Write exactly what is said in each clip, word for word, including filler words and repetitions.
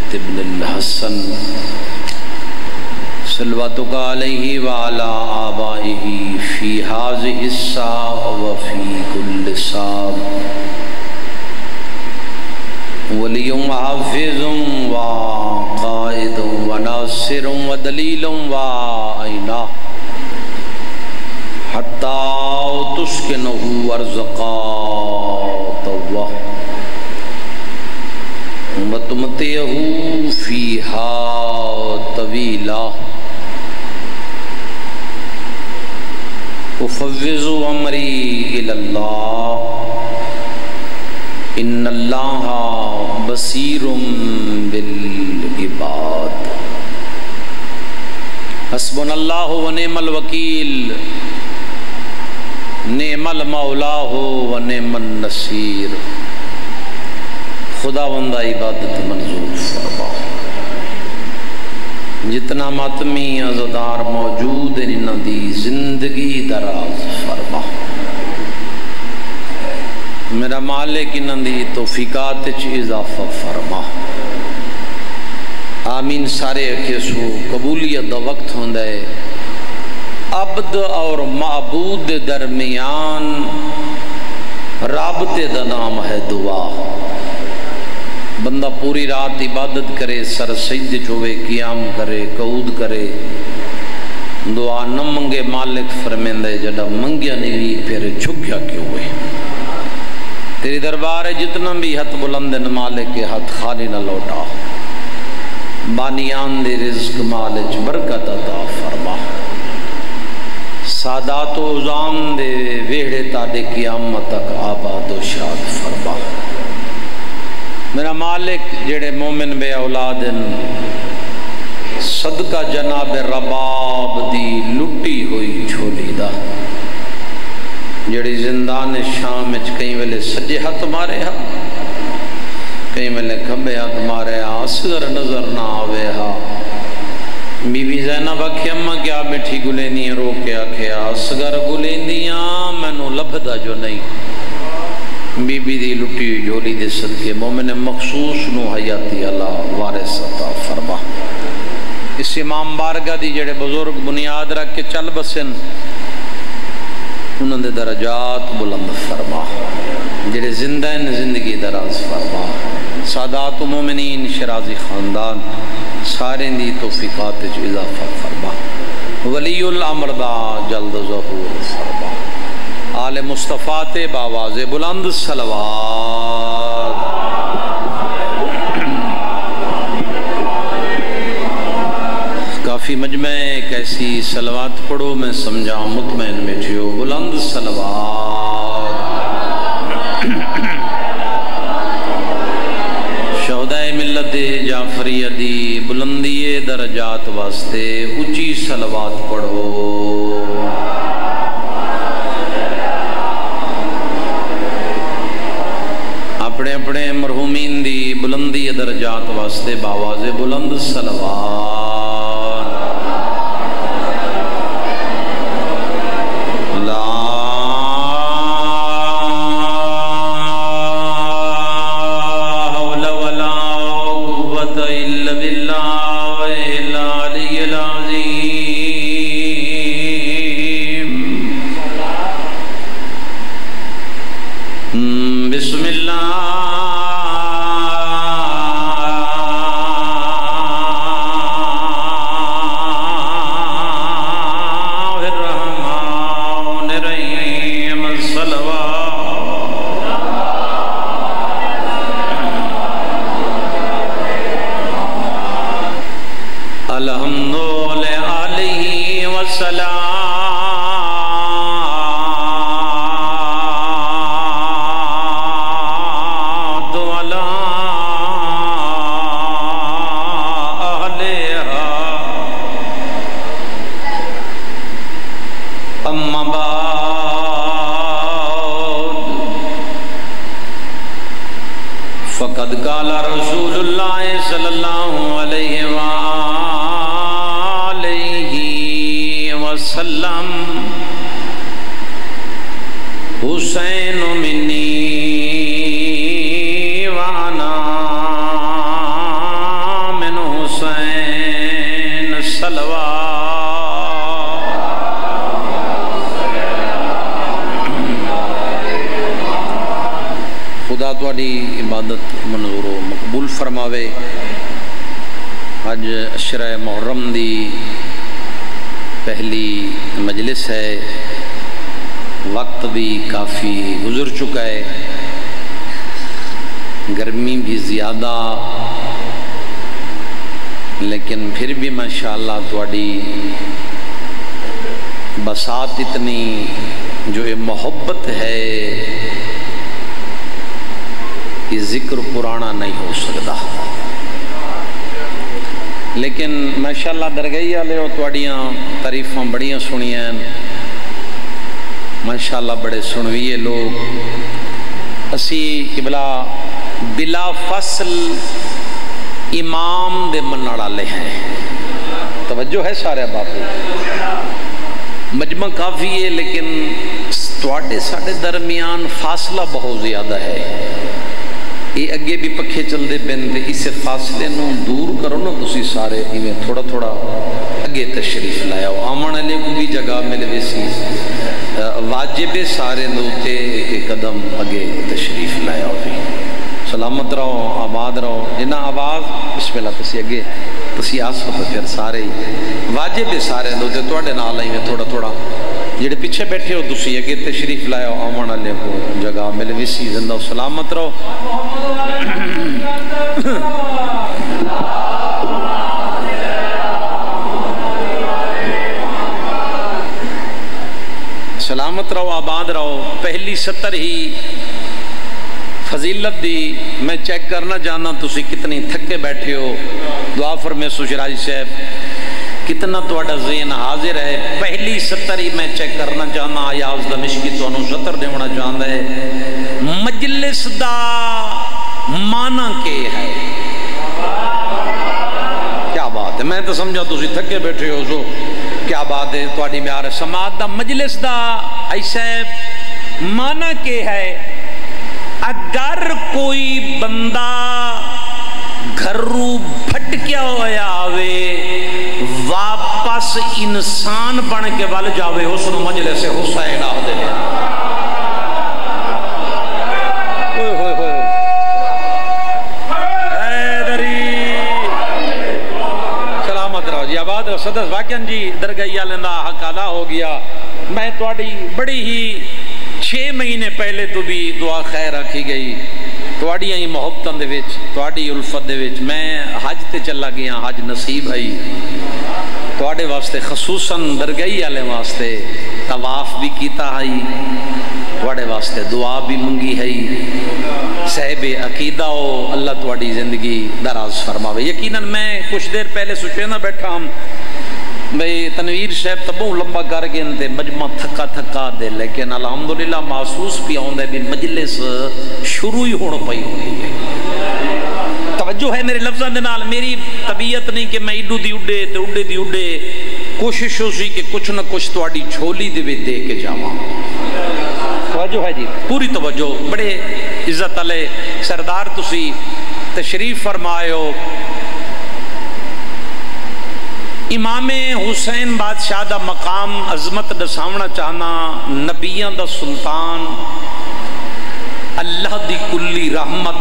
الحجة ابن الحسن صلواتک علیہ وعلی آبائہ فی ہذہ الساعة وفی کل ساعة ولی حافظ وقائد وناصر ودلیل وعینہ حتی تسکنہ ارزقا طوہ وتمتعہ فیہا طویلا افوض امری الی اللہ ان اللہ بصیر بالعباد حسبنا اللہ ونعم الوکیل نعم المولا و نعم النصیر خداوند عبادت منظور فرما جتنا ماتمی عزدار موجود ہیں انہاں دی زندگی دراز فرما میرا مالک انہاں دی توفیقات چ اضافہ فرما آمین سارے اکھے سو قبولیت دا وقت ہوندا ہے عبد اور معبود درمیان رابطے دا نام ہے دعا بندہ پوری رات عبادت کرے سر سجدے چوے قیام کرے قعود کرے دعا نہ منگے مالک فرمیندے جڑا منگیا نہیں پھر جھکیا کیوں ہوئے تیری دربار ہے جتنا بھی ہاتھ بلند مالک کے ہاتھ خالی نہ لوٹا بانیان دے رزق مالچ برکت عطا فرما سادات و عظام دے ویڑے تاڑے قیامت تک آباد و شاد فرما میرا مالک جڑے مومن بے اولادن صدقہ جناب رباب دی لٹی ہوئی جھولی دا جڑی زندان شام اچ کہیں ویلے سجے ہاتھ مارے ہاں کہیں ویلے کھبے ہاتھ مارے ہاں اصغر نظر نہ آوے ہاں بی بی زینب آکھے اماں کیا بیٹھی گلینی رو کے آکھے اصغر گلینیاں میں نو لبھدا جو نہیں بی بی دی لٹی جھولی دے صدقے مومن مخصوص نو حیاتی اللہ وارث عطا فرما اس امام بارگاہ دی جڑے بزرگ بنیاد رکھ کے چل بسن انہوں نے درجات بلند فرما جڑے زندہ ہیں زندگی دراز فرما سادات و مومنین شرازی خاندان سارے دی توفیقات چ اضافہ فرما ولی الامر دا جلد ظہور فرما آل مصطفیٰ تے باواز بلند صلوات کافی مجمع ایک ایسی صلوات پڑھو میں سمجھا مطمئن بیٹھیو بلند صلوات شہدائے ملت جعفریہ دی بلندی درجات واسطے اچھی صلوات پڑھو اپنے اپنے مرحومین دی بلندی درجات واسطے باواز بلند صلوات فقد قال رسول اللہ صلی اللہ علیہ وآلہ وسلم حسین منی وانا صلوات۔ خدا تواڈی عبادت منظور و مقبول فرماوے۔ اج عشرہ محرم دی پہلی مجلس ہے، وقت بھی کافی گزر چکا ہے، گرمی بھی زیادہ، لیکن پھر بھی ماشاءاللہ تواڈی بساط اتنی جو یہ محبت ہے، یہ ذکر پرانا نہیں ہو سکتا، لیکن ماشاءاللہ درگاہی والے ہو تواڈیاں تعریفاں بڑیاں سنیاں، ماشاءاللہ بڑے سنویے لوگ۔ اسی قبلہ بلا فصل امام دے منن والے ہیں، توجہ ہے سارے باپو، مجمع کافی ہے لیکن تواڈے ساڈے درمیان فاصلہ بہت زیادہ ہے۔ یہ اگے بھی پکھے چلتے پین تے اس فاصلے نو دور کرو نا، تسی سارے ایویں تھوڑا تھوڑا اگے تشریف لاؤ، آمن والے کو بھی جگہ مل ویسی، واجب سارے دوتے ایک قدم اگے تشریف لاؤ جی۔ سلامت رہو، آباد رہو، جنہ آواز بسم اللہ تسی اگے تسی آسو تو پھر سارے واجب سارے دوتے تواڈے نال آئیں تھوڑا تھوڑا، جڑے پیچھے بیٹھے ہو تسی اگے تشریف لاؤ، آمن والے کو جگہ مل ویسی، زندہ سلامت رہو۔ سلامت رہو، آباد رہو۔ پہلی سطر ہی فضیلت دی میں چیک کرنا جانا تسی کتنی تھکے بیٹھے ہو، دعا فرمائے سوشراجی صاحب کتنا تواڈا ذہن حاضر ہے۔ پہلی سطر ہی میں چیک کرنا چاہنا، آیاز دمشقی تو انہوں سطر دیونا چاہتا ہے، مجلس دا معنی کے ہے؟ کیا بات ہے، میں تو سمجھا تسی تھکے بیٹھے ہو سو کیا بات ہے، تواڈی میار سماعت دا مجلس دا ایسا معنی کے ہے؟ اگر کوئی بندہ گھرو بھٹکیا ہویا آوے واپس انسان بن کے ول جاوے، اس نو مجلس حسین آ دے۔ سلامت رہو جی، آباد رہو۔ صدر واقعاً جی درگاہی والے دا حق ادا ہو گیا۔ میں تواڈی بڑی ہی چھ مہینے پہلے تو بھی دعا خیر رکھی گئی، تواڈیاں ہی محبتاں دے وچ، تواڈی الفت دے وچ میں حج تے چلا گیا، حج نصیب ہے تواڈے واسطے، خصوصاً درگاہی والے واسطے طواف بھی کیتا ہے، تواڈے واسطے دعا بھی منگی ہے۔ صاحب عقیدہ ہو، اللہ تواڈی زندگی دراز فرماوے۔ یقیناً میں کچھ دیر پہلے سوچے نہ بیٹھا ہم بھئی تنویر صاحب تبوں لمبا کر گئے تے مجمع تھکا تھکا دے، لیکن الحمدللہ محسوس بھی آؤں بھی مجلس شروع ہی ہونا پئی ہوئی ہے۔ توجہ ہے میرے لفظاں دے نال، میری طبیعت نہیں کہ میں ایڈو دی اڈے تے اڈے دی اڈے، کوشش ہو سی کہ کچھ نہ کچھ تواڈی جھولی دے وچ دے کے جاواں۔ توجہ ہے جی، پوری توجہ۔ بڑے عزت والے سردار تسی تشریف فرمائے ہو، امام حسین بادشاہ دا مقام عظمت دساونا چاہنا، نبیاں دا سلطان، اللہ دی کلی رحمت،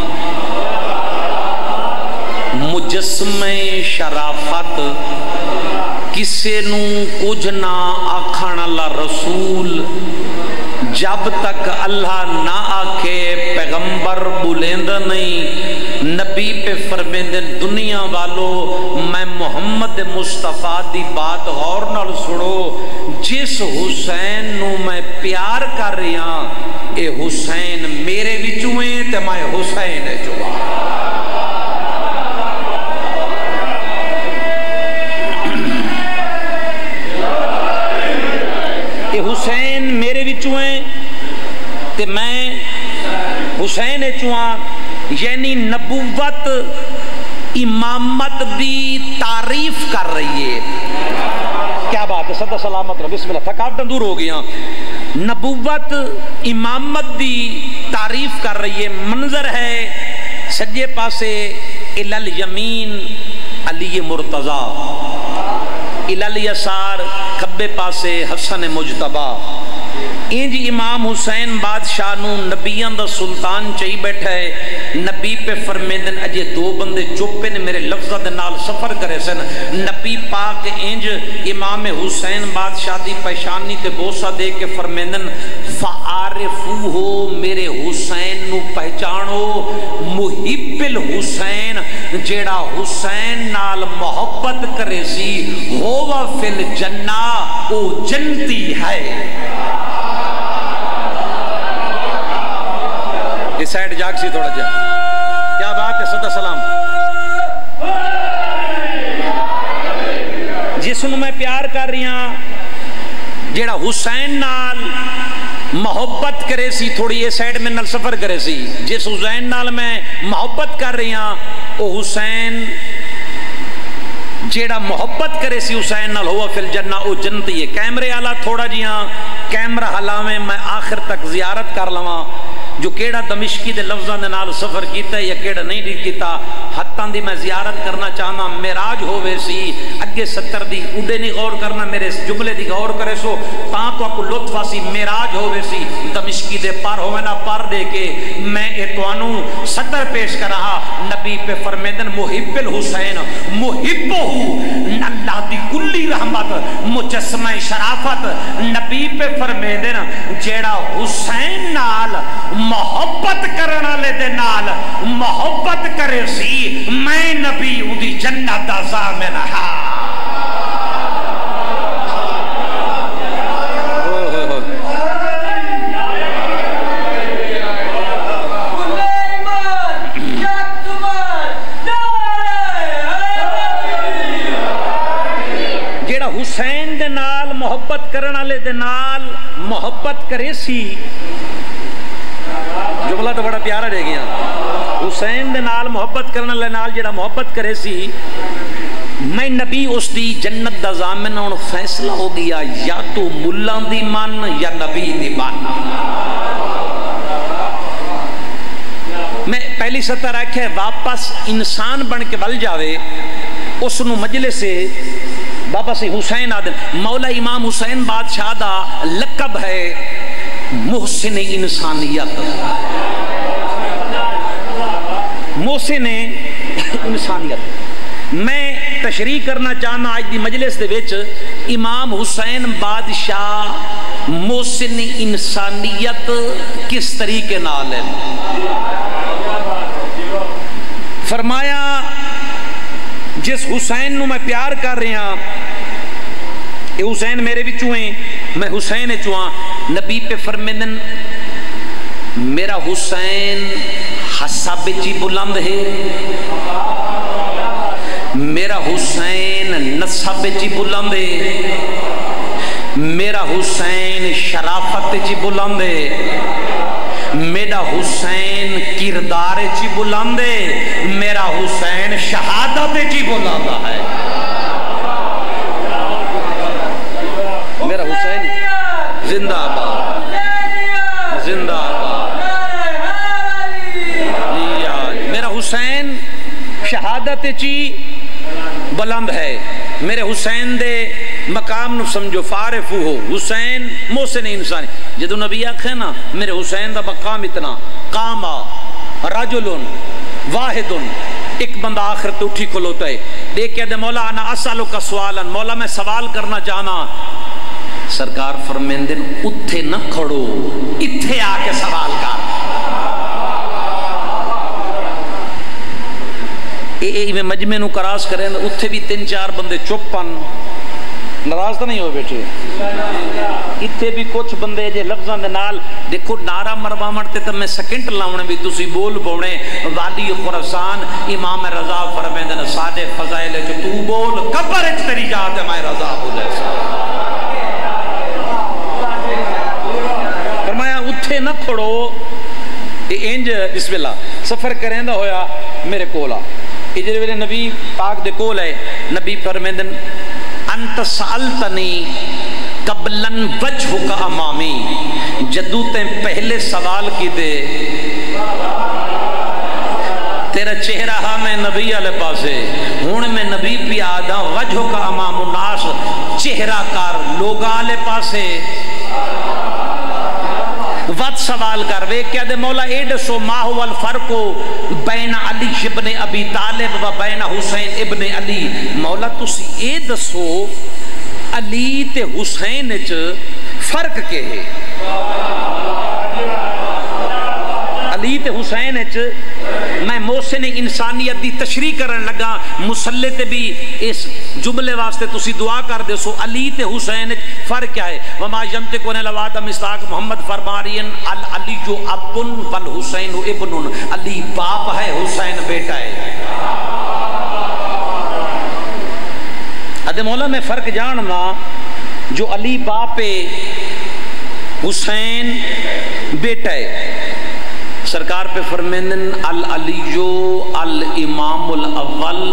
مجسمے شرافت، کسے نو کچھ نہ آکھان اللہ رسول، جب تک اللہ نہ آکھے پیغمبر بولیند نہیں، نبی پہ فرمیندے دنیا والو میں محمد مصطفیٰ دی بات غور نال سنو، جس حسین نو میں پیار کر رہا اے حسین میرے وچویں تے میں حسین چوا۔ اے حسین میرے وچویں تے میں حسین چواں، یعنی نبوت امامت دی تعریف کر رہی ہے۔ کیا بات ہے، صدر سلامت رہو، بسم اللہ، تھکاوٹاں دور ہو گیا۔ نبوت امامت دی تعریف کر رہی ہے۔ منظر ہے سجے پاسے الالیمین علی مرتضی، الال یسار کھبے پاسے حسن مجتبہ. انج امام حسین بادشاہ نو نبیان دا سلطان چاہی بیٹھا ہے. نبی پہ فرمیدن اجے دو بندے چوپے نے میرے لفظہ دے نال سفر کرے سن. نبی پاک انج امام حسین بادشاہ دی پہچانی تے بوسہ دے کے فرمیدن فعارفوہو میرے حسین نو پہچانو. محب الحسین جیڑا حسین نال محبت کرے سی ہوا فی الجنہ او جنتی ہے. اس سائڈ جاگ سی تھوڑا جا. کیا بات ہے صدا سلام. جس نو میں پیار کر رہی ہاں جیڑا حسین نال محبت کرے سی تھوڑی یہ سائڈ میں نال سفر کرے سی. جس حسین نال میں محبت کر رہی ہاں او حسین جیڑا محبت کرے سی حسین نال ہوا فی الجنہ او جنتی ہے. کیمرے آلہ تھوڑا جیاں کیمرہ حلاویں میں آخر تک زیارت کر لواں جو کیڑا دمشقی دے لفظاں دے نال سفر کیتا ہے یا کیڑا نہیں دی کیتا. حتاں دی میں زیارت کرنا چاہنا معراج ہوئے سی اگے ستر دی اڈے نہیں غور کرنا میرے جملے دی غور کرے سو تاں تو آپ کو لطف آسی. معراج ہوئے سی دمشقی دے پر ہوئے نا پر دے کے میں اتوانوں ستر پیش کر رہا. نبی پہ فرمیدن محب الحسین محبو اللہ دی کلی رحمت مجسمہ شرافت. نبی پہ فرمیدن جیڑا حسین نال محبت کرنا لے دے نال محبت کرے سی میں نبی اُدھی جنت دا ضامن ہاں. جیڑا حسین دے نال محبت کرنا لے دے نال محبت کرے سی جملہ تو بڑا پیارا رہ گیا. حسین دے نال محبت کرنا لے نال جڑا محبت کرے سی میں نبی اس دی جنت دا ضامن. اور فیصلہ ہو گیا یا تو ملان دی مان یا نبی دی مان. میں پہلی سطح رکھے واپس انسان بن کے ول جاوے اس نو مجلس سے بابا سے حسین آدم. مولا امام حسین بادشاہ دا لقب ہے محسن انسانیت. محسن انسانیت میں تشریح کرنا چاہنا آج دی مجلس دے وچ امام حسین بادشاہ محسن انسانیت کس طریقے نال ہے. فرمایا جس حسین نو میں پیار کر رہا اے حسین میرے وچوں ہیں میں حسین چواں. نبی پہ فرمیدن میرا حسین حسب چی بلند ہے میرا حسین نسب چی بلند ہے میرا حسین شرافت چی بلند ہے میرا حسین کردار چی بلند ہے میرا حسین شہادت چی بلند ہے. میرا حسین زندہ آباد زندہ آباد. میرا حسین شہادت چی بلند ہے. میرے حسین دے مقام نو سمجھو فارفو ہو حسین محسن انسانی. جدو نبی آکھے نا میرے حسین دا مقام اتنا قاما رجلن واحدن ایک بندہ آخر تو اٹھی کھلوتا ہے دیکھے دے مولا انا اسالو کا سوالا مولا میں سوال کرنا چاہنا. سرکار فرمیندن اتھے نہ کھڑو اتھے آ کے سوال کر. اے اے میں مجمع نو کراس کریں اتھے بھی تین چار بندے چپن ناراض تو نہیں ہوئے بیٹھے. اتھے بھی کچھ بندے جے لفظاں دے نال دیکھو نعرہ مروا مرتے تو میں سیکنڈ لاؤنے بھی تسی بول بونے والی خراسان امام رضا فرمیندن سادے فضائل جو تو بول قبر اچ تیری جات ہے میں رضا بولے سا. فرمایا اتھے نہ کھڑو انج بسم اللہ سفر کریں دا ہویا میرے کولا. اجرے ویلے نبی پاک دے کول ہے نبی فرمیندن انت سالتنی قبلن وجہ کا امامی جدو تے پہلے سوال کی دے تیرا چہرہ ہاں میں نبی والے پاسے ہوں میں نبی پی آدھا وجہ کا امام الناس چہرہ کار لوگاں والے پاسے وقت سوال کر وے کیا دے مولا اے دسو ما هو الفرق بین علی ابن ابی طالب و بین حسین ابن علی مولا تسی اے دسو علی تے حسین وچ فرق کے ہے علی تے حسین وچ میں محسن انسانیت دی تشریح کرن لگا مسلح تے بھی اس جملے واسطے تسی دعا کر دے سو علی تے حسین وچ فرق کیا ہے وما ینطق عن الہوی مصداق محمد فرمارین علی جو ابن والحسین ابن علی باپ ہے حسین بیٹا ہے ادھے مولا میں فرق جاننا جو علی باپ حسین بیٹا ہے سرکار پہ فرمیندن العلیو الامام الاول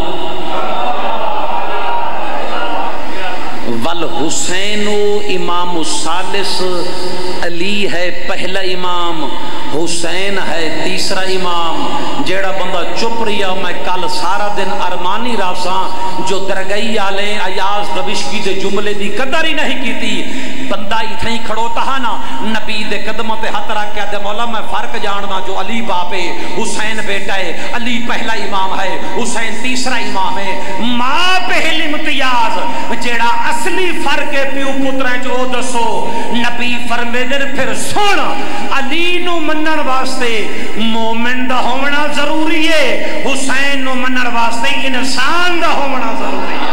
والحسین امام الثالث علی ہے پہلا امام حسین ہے تیسرا امام جیڑا بندہ چپ رہا میں کل سارا دن ارمانی راساں جو درگئی آلے ایاز دبشکی دے جملے دی قدر ہی نہیں کی تھی بندہ اتھیں کھڑوتا ہے نا نبی دے قدموں تے ہاتھ رکھ کے دے مولا میں فرق جاننا جو علی باپ ہے حسین بیٹا ہے علی پہلا امام ہے حسین تیسرا امام ہے ماں پہل امتیاز جیڑا اصلی فرق ہے پیو پتریں جو دسو نبی فرمیدن پھر سن علی نو منن واسطے مومن دا ہونا ضروری ہے حسین نو منن واسطے انسان دا ہونا ضروری ہے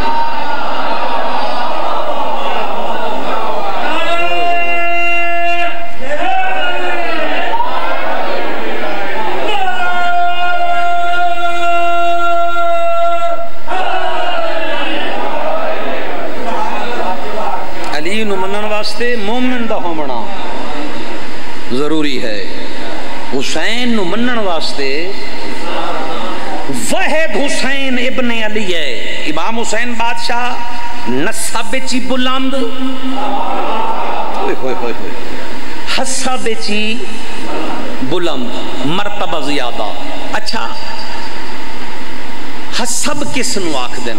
مومن دا ہونا ضروری ہے حسین نو منن واسطے واحد حسین ابن علی ہے امام حسین بادشاہ نسب چی بلند ہوئے ہوئے ہوئے ہوئے حسب چی بلند مرتبہ زیادہ اچھا حسب کس نو آکھ دن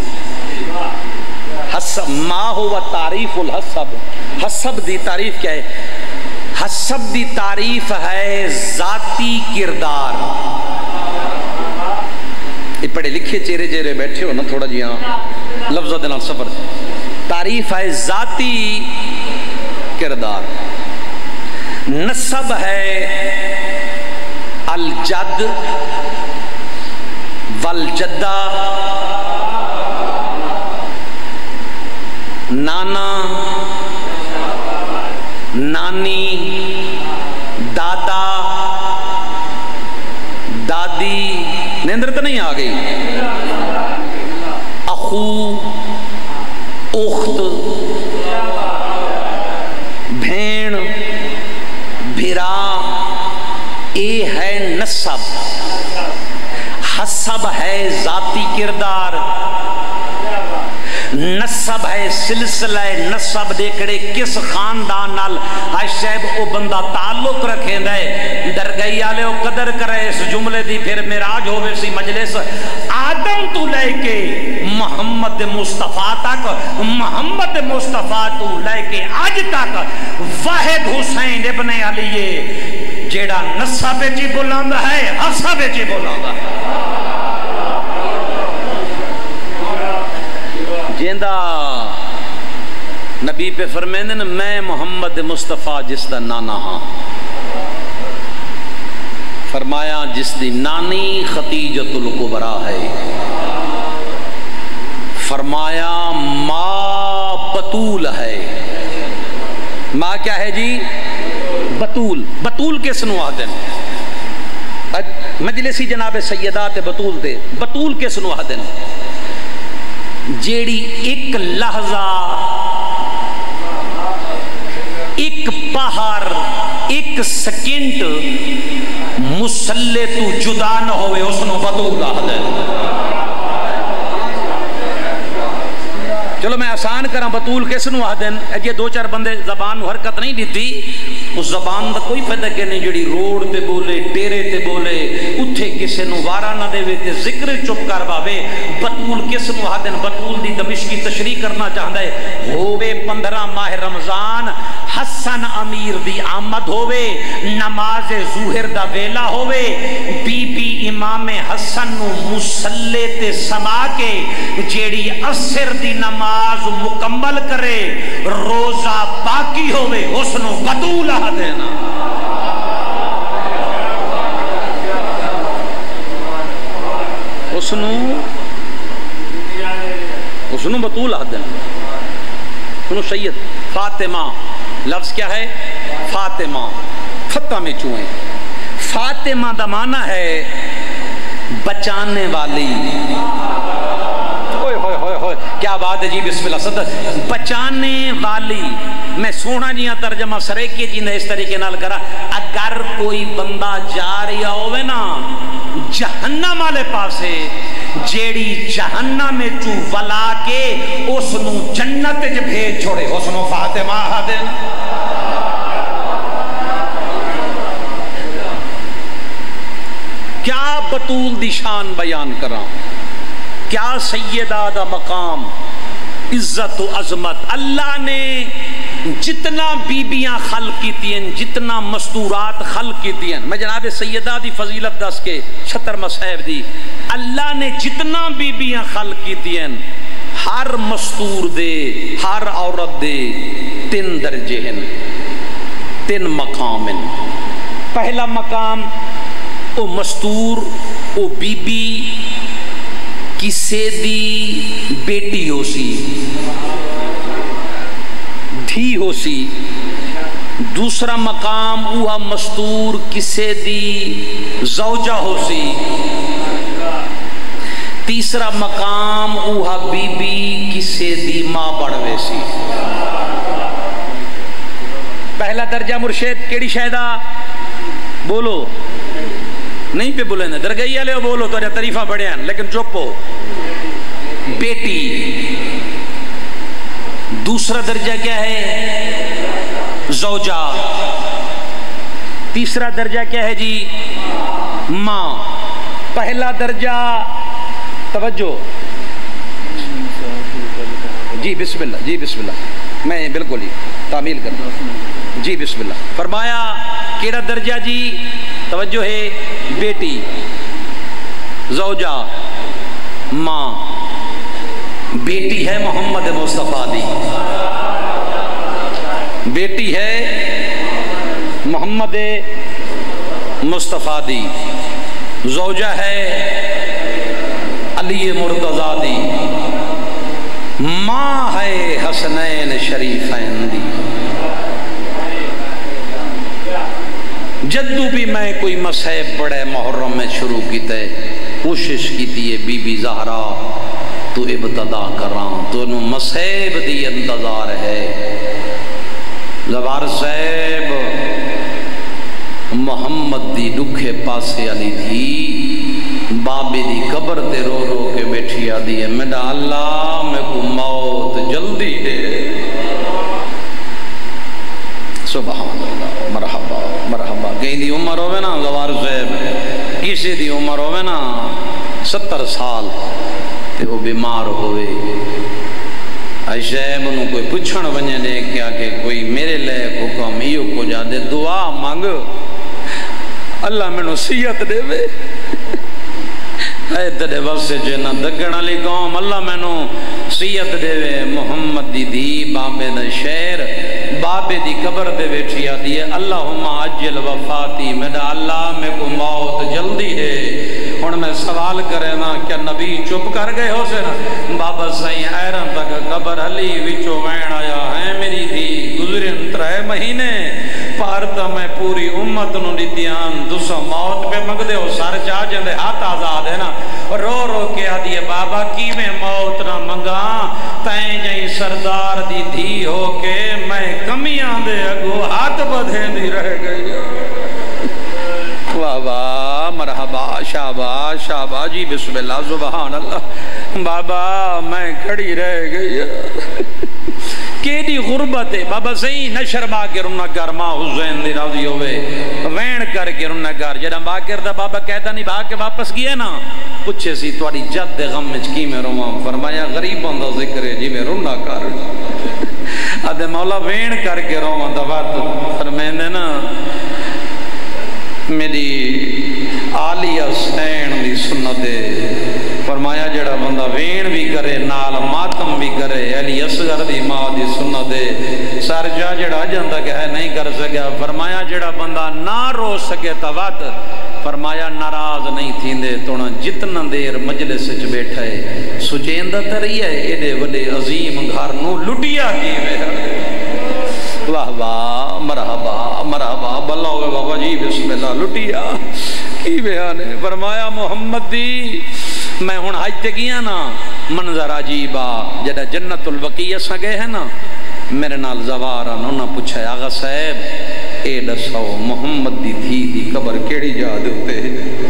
حسب ما ہوا تعریف الحسب حسب دی تعریف کیا ہے حسب دی تعریف ہے ذاتی کردار یہ پڑھے لکھے چہرے چہرے بیٹھے ہو نا تھوڑا جی ہاں لفظ دینا سفر تعریف ہے ذاتی کردار نسب ہے الجد والجدہ نانا نانی دادا دادی نیندر تو نہیں آ گئی اخو اخت بھین بھرا اے ہے نسب حسب ہے ذاتی کردار نسب ہے سلسلہ نسب دیکھڑے کس خاندان نال حشیب او بندہ تعلق رکھیں دے درگئی آلے او قدر کرے اس جملے دی پھر میراج ہوئے سی مجلس آدم تو لے کے محمد مصطفیٰ تک محمد مصطفیٰ تو لے کے آج تک واحد حسین ابن علی جیڑا نسب جی بلند ہے حسب جی بلند ہے جیندہ نبی پہ فرمیندن میں محمد مصطفیٰ جس دا نانا ہاں فرمایا جس دی نانی خدیجۃ الکبریٰ ہے فرمایا ماں بطول ہے ماں کیا ہے جی بطول بطول کس نو آدن مجلسی جناب سیدات بطول دے بطول کس نو آدن جیڑی ایک لحظہ ایک پہر ایک سیکنڈ مسلح تو جدا نہ ہوئے اس نو بطول آدھے چلو میں آسان کرا بطول کس نو آدن اجے دو چار بندے زبان حرکت نہیں دیتی اس زبان دا کوئی فائدہ کہ نہیں جڑی روڈ تے بولے ٹیرے تے بولے اتھے کسے نو وارا نہ دے تے ذکر چپ کر باوے بطول کس نو آدن بطول دی دمشقی تشریح کرنا چاہتا ہے ہووے پندرہ ماہ رمضان حسن امیر دی آمد ہووے نماز ظہر دا ویلا ہووے بی بی امام حسن نو مسلے تے سما کے جیڑی عصر دی نماز مکمل کرے روزہ باقی ہووے اس نو بطول آ دینا اس نو اس نو بطول آ دینا سنو سید فاطمہ لفظ کیا ہے فاطمہ فتح میں چوئیں فاطمہ دا معنی ہے بچانے والی ہوئے ہوئے ہوئے ہوئے کیا بات ہے جی بسم اللہ صدر بچانے والی میں سونا جیاں ترجمہ سریکے جی نے اس طریقے نال کرا اگر کوئی بندہ جا رہا ہوئے نا جہنم والے پاسے جیڑی جہنم میں چو ولا کے اس نو جنت جو بھیج چھوڑے اس نو فاطمہ آدھے کیا بطول دی شان بیان کرا کیا سیدہ دا مقام عزت و عظمت اللہ نے جتنا بیبیاں خلق کی تین جتنا مستورات خلق کی تین میں جناب سیدہ دی فضیلت دس کے چھتر مسحب دی اللہ نے جتنا بیبیاں خلق کی تین ہر مستور دے ہر عورت دے تین درجے ہیں تین مقام ہیں پہلا مقام او مستور او بی بی کسے دی بیٹی ہو سی دھی ہو سی دوسرا مقام اوہا مستور کسے دی زوجہ ہو سی تیسرا مقام اوہا بی بی کسے دی ماں بڑھوے سی پہلا درجہ مرشد کیڑی شہدہ بولو نہیں پہ بولے نا درگئی والے بولو تو تعریفہ بڑے ہیں لیکن چپو بیٹی دوسرا درجہ کیا ہے زوجہ تیسرا درجہ کیا ہے جی ماں پہلا درجہ توجہ جی بسم اللہ جی بسم اللہ میں بالکل ہی تعمیل کرنا جی بسم اللہ فرمایا کیڑا درجہ جی توجہ ہے بیٹی زوجہ ماں بیٹی ہے محمد مصطفیٰ دی بیٹی ہے محمد مصطفیٰ دی زوجہ ہے علی مرتضیٰ دی ماں ہے حسنین شریفین دی جدو بھی میں کوئی مسحب بڑے محرم میں شروع کی تے کوشش کی تھی یہ بی بی زہرا تو ابتدا کراں تو انہوں مسحب دی انتظار ہے زبار صاحب محمد دی دکھے پاسے علی تھی بابی دی قبر تے رو رو کے بیٹھی آدھی ہے میڈا اللہ میں کو موت جلدی ہے سبحان اللہ مرحبا مرحبا کہیں دی عمر ہوئے نا زوار صاحب کسی دی عمر ہوئے نا ستر سال تے وہ بیمار ہوئے عشیب انہوں کوئی پچھن بنیا دے کیا کہ کوئی میرے لئے حکم ایو کو جا دے دعا مانگ اللہ میں نصیحت دے وے اے تڑے واسے جینا دگنا لی قوم اللہ میں نصیحت دے وے محمد دی دی بابے دا شہر بابے دی قبر دے بیٹھی آدھی ہے اللہم عجل وفاتی میرا اللہ میں کو موت جلدی ہے ان میں سوال کرے نا کیا نبی چپ کر گئے ہو سے نا بابا سائیں ایران تک قبر علی وچو وین آیا ہے میری تھی گزرین ترائے مہینے پارتا میں پوری امت نو دیتیان دوسو موت پہ مگ دے ہو سار چاہ جندے ہاتھ آزاد ہے نا رو رو کے آدھی ہے بابا کی میں موت نہ منگا تائیں جائیں سردار دی دھی ہو کے میں کمیاں دے اگو ہاتھ بدھیں دی رہ گئی بابا مرحبا شاباش شاباش جی بسم اللہ سبحان اللہ بابا میں کھڑی رہ گئی کیڑی غربت ہے بابا صحیح نشر با کے رنا کر ماں حسین دی راضی ہوئے وین کر کے رنا کر جڑا با کردا بابا کہتا نہیں با کے واپس گیا نا پوچھے سی تواڈی جد دے غم وچ کی میں رواں فرمایا غریباں دا ذکر ہے جی میں رنا کر ادے مولا وین کر کے رواں دا وقت فرمیندے نا میری عالی حسین دی سنت فرمایا جڑا بندہ وین بھی کرے نال ماتم بھی کرے علی اصغر دی ماں دی سنت سر جا جڑا جاندا کہ ہے نہیں کر سکیا فرمایا جڑا بندہ نہ رو سکے تا وقت فرمایا ناراض نہیں تھیندے تونا جتنا دیر مجلس وچ بیٹھا ہے سچیندا تے رہی ہے ایڈے وڈے عظیم گھر نو لٹیا کیویں واہ واہ مرحبا مرحبا بلا ہوئے بابا جی بسم اللہ لٹیا کی بیان ہے فرمایا محمد دی میں ہن حج تے گیا نا منظر عجیبا جڑا جنت البقیع سا گئے ہیں نا میرے نال زوارا انہاں پوچھا آغا صاحب اے دسو محمد دی تھی دی قبر کیڑی جا دے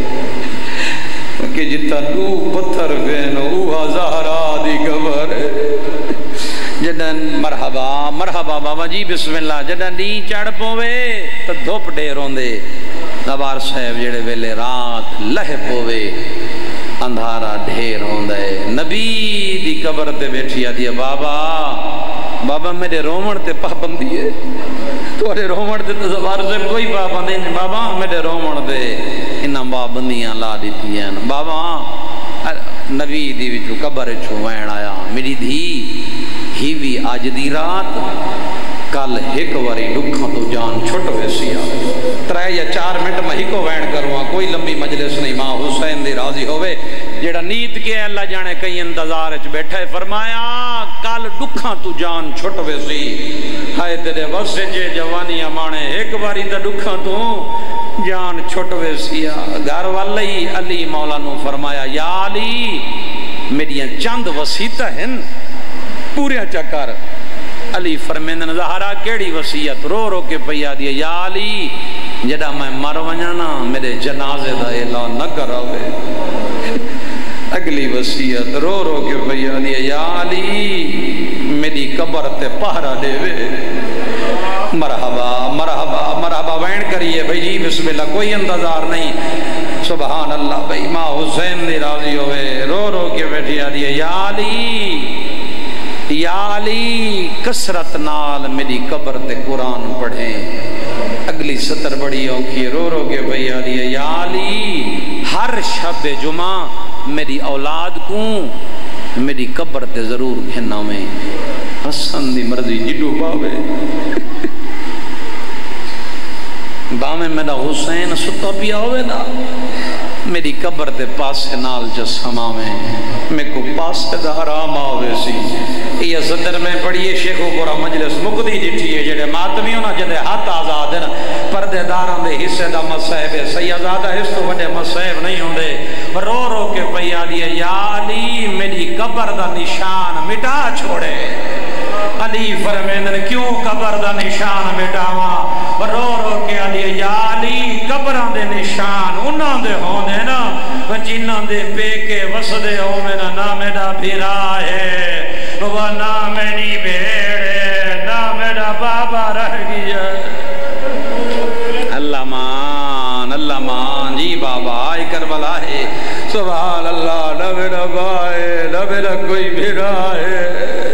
کہ جتا دو پتھر وین اوہا زہرا دی قبر جدن مرحبا مرحبا بابا جی بسم اللہ جدن دی چڑھ پوے تو دھوپ ڈے روندے نوار صاحب جڑے ویلے رات لہ پوے اندھارا ڈھیر ہوندے نبی دی قبر تے بیٹھی آدھی بابا بابا میرے رومن تے پابندی ہے توڑے رومن تے نوار صاحب کوئی پابندی نہیں بابا میرے رومن دے انہاں پابندیاں لا دیتی ہیں بابا نبی دی وچوں قبر چوں وین آیا میری دھی ہی بھی آج دی رات کل ایک واری لکھاں تو جان چھٹ ویسی آئے ترے یا چار منٹ میں ہی کو وین کروں کوئی لمبی مجلس نہیں ماں حسین دی راضی ہوئے جیڑا نیت کے اللہ جانے کئی انتظار اچھ بیٹھے فرمایا کل لکھاں تو جان چھٹ ویسی ہائے تیرے وسے جے جوانی امانے ایک واری دا لکھاں تو جان چھٹ ویسی گھر والی علی مولا نو فرمایا یا علی میریاں چند وسیطہ ہیں پوریا چکر علی فرمیندن زہرا کیڑی وصیت رو رو کے پیا دیا یا علی جڑا میں مر ونجانا میرے جنازے دا اعلان نہ کراوے اگلی وصیت رو رو کے پیا دیا یا علی میری قبر تے پہرا دے وے مرحبا مرحبا مرحبا وین کریے بھئی جی بسم اللہ کوئی انتظار نہیں سبحان اللہ بھئی ماں حسین دی راضی ہوئے رو رو کے بیٹھیا دیا یا علی یا علی کسرت نال میری قبر تے قرآن پڑھیں اگلی سطر بڑی اوکھی رو رو کے بھیا دیا یا علی ہر شب جمعہ میری اولاد کو میری قبر تے ضرور گھننا میں حسن دی مرضی جڈو باوے باوے میرا حسین ستا پیا ہوئے نا میری قبر تے پاس نال جسما میں میں کو پاس دا حرام آوے سی یہ صدر میں پڑھئے شیخ و قرآن مجلس مقدی جٹھئے جڑے ماتمیوں نا جدے ہاتھ آزاد ہیں پردے داران دے حصے دا مصحب ہے سیادہ حص تو بڑے مصحب نہیں ہوں دے رو رو کے پیا دیا یا علی میری قبر دا نشان مٹا چھوڑے علی فرمیندن کیوں قبر دا نشان مٹاواں رو رو کے علی یا علی قبران دے نشان انہاں دے ہونے نا جنہاں دے پے کے وسدے ہو میں نا میرا بھیرا ہے وہ نا میری بھیڑ ہے نا میرا بابا رہ گیا اللہ مان اللہ مان جی بابا آئی کربلا ہے سبحان اللہ نہ میرا بھائی نہ میرا کوئی بھیرا ہے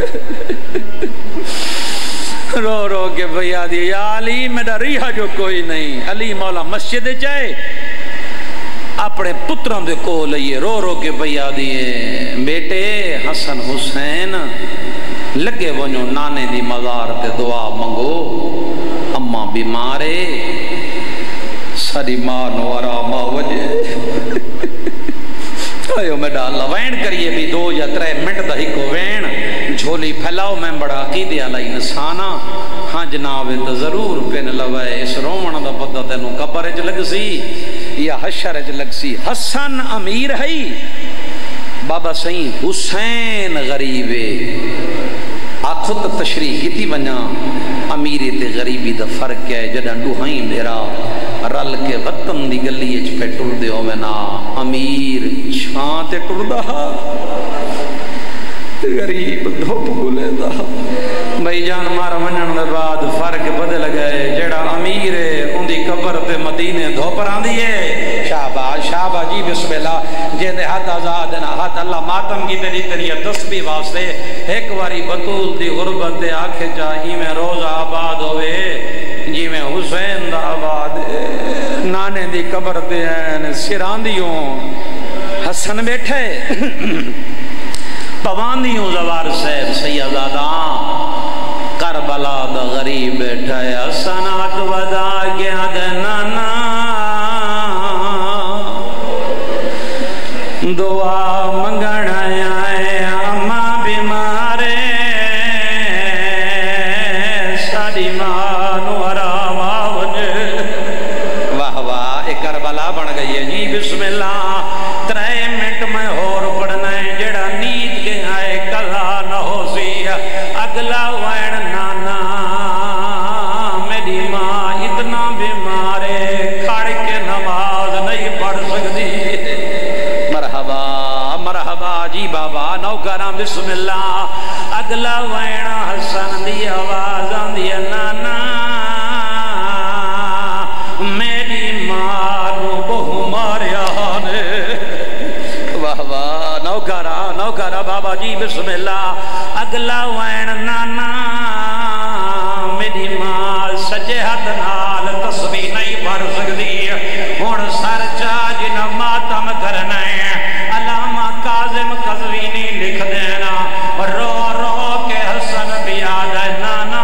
رو رو کے بھیا دیا یا علی میرا ریحہ جو کوئی نہیں علی مولا مسجد جائے اپنے پتران دے کو لئیے رو رو کے بھیا دیئے بیٹے حسن حسین لگے ونجو نانے دی مزار تے دعا منگو اماں بیمارے ساری ماں نوارا ماں وجہ آئیو میڈا اللہ وین کریے بھی دو یا ترے منٹ دا ہی کو وین جھولی پھیلاؤ میں بڑا عقیدے علی انسانا ہاں جناب تو ضرور پین لوائے اس رومن دا پتہ تینوں قبر اچ لگ سی یا حشر اچ لگ سی حسن امیر ہے بابا سہیں حسین غریبے آخو تو تشریح کیتی ونیا امیری تے غریبی دا فرق ہے جدہ ڈوہائیں میرا رل کے وطن دی گلی اچ پہ ٹر دے ہوئے نا امیر چھان تے ٹر دا غریب دھوپ گلے دا بھائی جان مارا منن دے بعد فرق بدل گئے جڑا امیر ہے ان دی قبر تے مدینے دھوپ راندی ہے شاباش شاباش جی بسم اللہ جے دے ہاتھ آزاد نا ہاتھ اللہ ماتم کی تیری تیری تسبیح واسطے ایک واری بطول دی غربت دے آکھے چاہی میں روز آباد ہوئے جی میں حسین دا آباد نانے دی قبر دے ہیں سراندیوں حسن بیٹھے پواندیوں زوار صاحب سیدادہ کربلا دا غریب بیٹھا ہے حسنات ودا گیا دے نانا دعا منگن آئے اماں بیمارے ساڑی مانو حرام آوجے واہ واہ ایک کربلا بن گئی ہے جی بسم اللہ ترے منٹ میں ہور پڑھنا ہے جڑا نیت کے آئے کلا نہ ہو سی اگلا وین نانا میری ماں اتنا بیمارے کھڑ کے نماز نہیں پڑھ سکتی مرحبا مرحبا جی بابا نوکرام بسم اللہ اگلا وین حسن دی آواز آندی نانا میری ماں نو بہو ماریا نے واہ واہ نوکرا نوکرا بابا جی بسم اللہ اگلا وین نانا میری ماں سجے ہاتھ نال تسبیح نہیں پڑھ سکتی ہن سر چاہ جنہ ماتم کرنا ہے علامہ کاظم قزوینی لکھ دینا رو رو کے حسن بیاد ہے نانا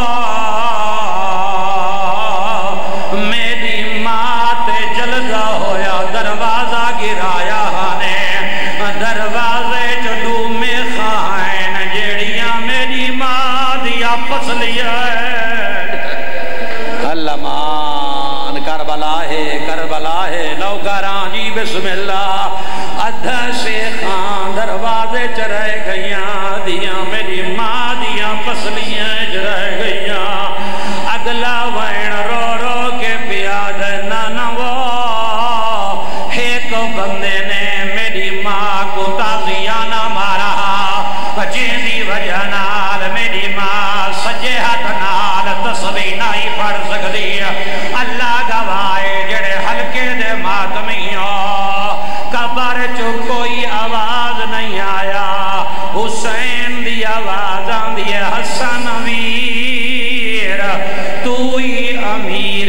میری ماں تے جلدہ ہویا دروازہ گرایا نے دروازے چڈو میں خائن جیڑیاں میری ماں دیا پسلیا ہے اللہ مان کربلا ہے کربلا ہے نوکران جی بسم اللہ ادھا شیخان دروازے چرہ گئیاں دیا میری ماں دیا پسلیاں چرہ گئیاں اگلا وین رو رو کے پیاد نانا وہ ایک بندے نے میری ماں کو تازیانہ مارا جیندی وجہ نال میری ماں سجے ہاتھ نال تسبیح نہیں پڑھ سکتی اللہ گوائے جڑے ہلکے دے ماتمیوں قبر چو کوئی آواز نہیں آیا حسین دی آواز آندی ہے حسن ویر تو ہی امیر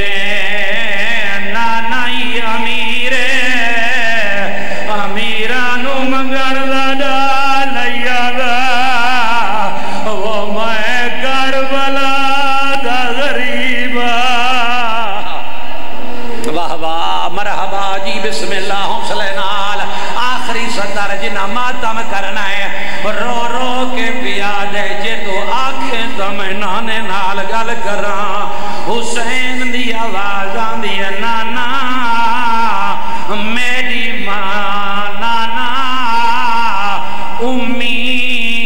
نانائی امیر امیرانو مگر دا لیا دا وہ میں کربلا دا غریبا واہ واہ مرحبا جی بسم اللہ حوصلے نال آخری صدر جنہ ماتم کرنا ہے رو رو کے پیاد ہے جے تو آنکھیں تو میں نانے نال گل کراں حسین دی آواز آندی ہے نانا میری ماں نانا امی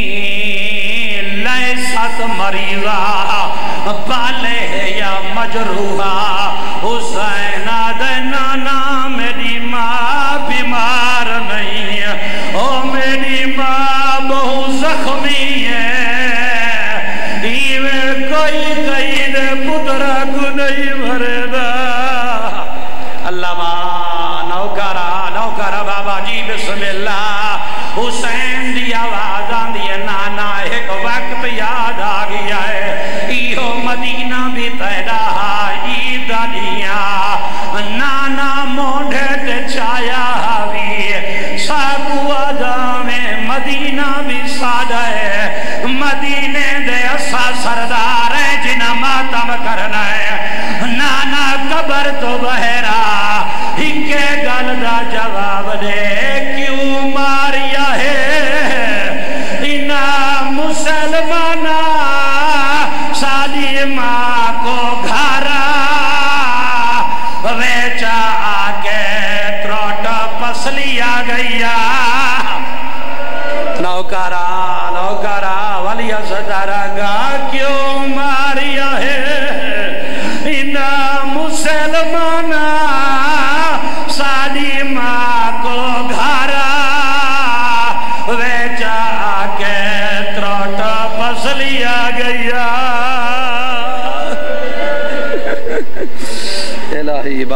لیست مریضہ بالے ہے یا مجروحہ حسین آدھے نانا میری ماں بیمار نہیں ہے او میری ماں بہو زخمی ہے ایویں کوئی قید پترہ کو نہیں بھرے دا اللہ ماں نوکرہ نوکرہ بابا جی بسم اللہ حسین دی آواز آندی ہے نانا ایک وقت یاد آ گیا ہے ایہو مدینہ بھی پیدا عید دیا نانا موڑے تے چھایا ہوئی سابو آدھا میں مدینہ بھی سادہ ہے مدینے دے اسا سردار ہے جنہ ماتم کرنا ہے نانا قبر تو بہرا ہکے گل دا جواب دے کیوں ماریا ہے انہ مسلمانہ سالی ماں کو گھارا ویچا آکے تروٹا پسلیا گیا نوکارا نوکارا ولی درگاہ کیوں ماریا ہے انہا مسلمانہ